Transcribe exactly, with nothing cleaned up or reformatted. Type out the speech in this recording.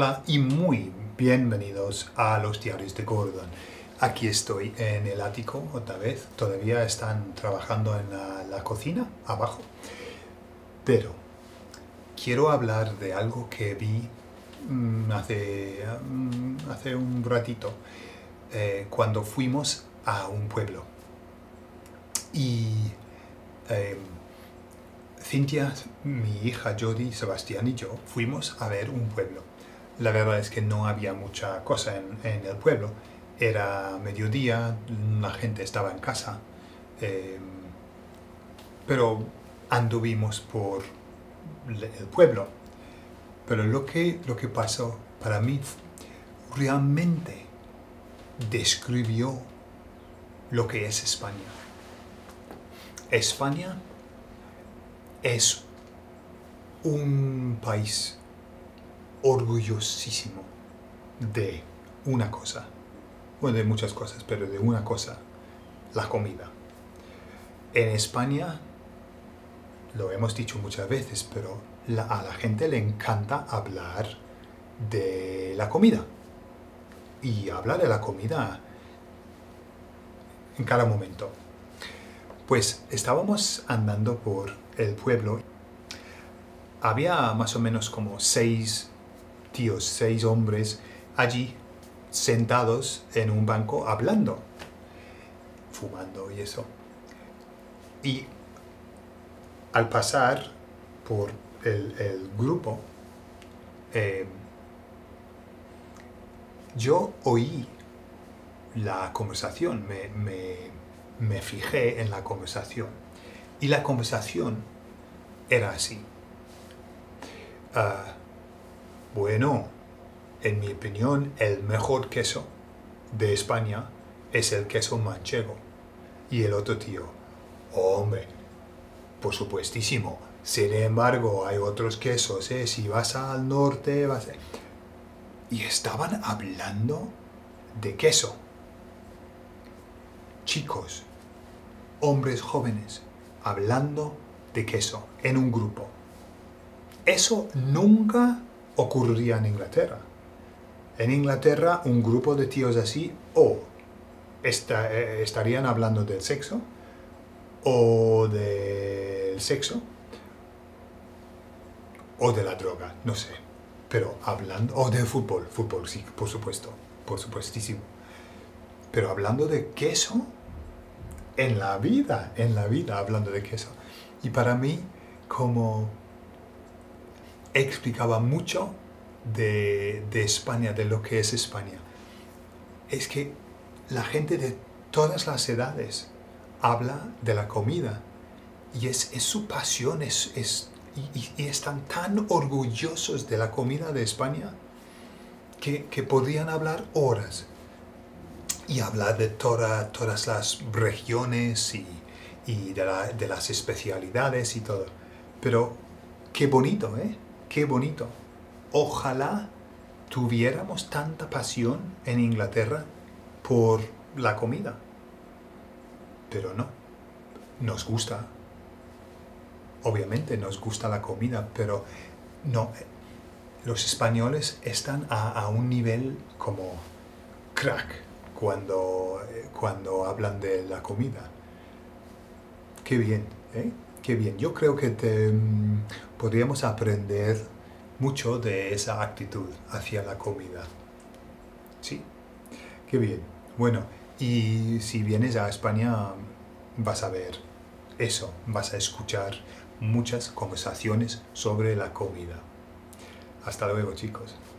Hola y muy bienvenidos a los diarios de Gordon. Aquí estoy en el ático otra vez. Todavía están trabajando en la, la cocina abajo. Pero quiero hablar de algo que vi mmm, hace, mmm, hace un ratito eh, cuando fuimos a un pueblo. Y eh, Cintia, mi hija Jody, Sebastián y yo fuimos a ver un pueblo. La verdad es que no había mucha cosa en, en el pueblo. Era mediodía, la gente estaba en casa, eh, pero anduvimos por el pueblo. Pero lo que, lo que pasó para mí realmente describió lo que es España. España es un país orgullosísimo de una cosa, bueno, de muchas cosas, pero de una cosa, la comida. En España, lo hemos dicho muchas veces, pero la, a la gente le encanta hablar de la comida. Y habla de la comida en cada momento. Pues estábamos andando por el pueblo. Había más o menos como seis tíos, seis hombres allí sentados en un banco hablando, fumando y eso. Y al pasar por el, el grupo, eh, yo oí la conversación, me, me, me fijé en la conversación. Y la conversación era así. Uh, bueno, en mi opinión, el mejor queso de España es el queso manchego. Y el otro tío, oh, hombre, por supuestísimo. Sin embargo, hay otros quesos, ¿eh? Si vas al norte, vas a... Y estaban hablando de queso. Chicos, hombres jóvenes, hablando de queso en un grupo. Eso nunca ocurriría en Inglaterra. En Inglaterra, un grupo de tíos así, o esta, eh, estarían hablando del sexo, o del sexo, o de la droga, no sé. Pero hablando, o del fútbol, fútbol, sí, por supuesto, por supuestísimo. Pero hablando de queso, en la vida, en la vida, hablando de queso. Y para mí, como explicaba mucho de, de España, de lo que es España, es que la gente de todas las edades habla de la comida y es, es su pasión, es, es, y, y están tan orgullosos de la comida de España que, que podrían hablar horas y hablar de toda, todas las regiones y, y de, la, de las especialidades y todo. Pero qué bonito, ¿eh? Qué bonito. Ojalá tuviéramos tanta pasión en Inglaterra por la comida. Pero no. Nos gusta. Obviamente nos gusta la comida, pero no. Los españoles están a, a un nivel como crack cuando, cuando hablan de la comida. Qué bien, ¿eh? Qué bien. Yo creo que te, um, podríamos aprender mucho de esa actitud hacia la comida. Sí, qué bien. Bueno, y si vienes a España vas a ver eso, vas a escuchar muchas conversaciones sobre la comida. Hasta luego, chicos.